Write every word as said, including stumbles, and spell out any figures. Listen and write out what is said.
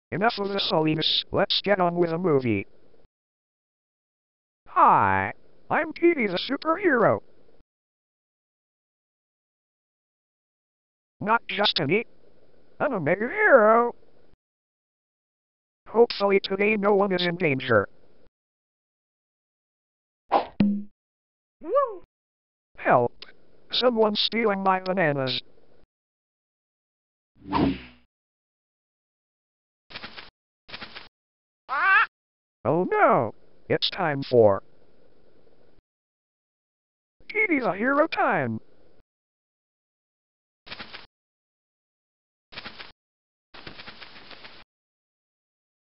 Enough of the silliness, let's get on with the movie. Hi, I'm PEEDY the superhero. Not just any. I'm a mega hero. Hopefully today no one is in danger. Woo! Help! Someone's stealing my bananas. Ah! Oh no! It's time for PEEDY the Hero time!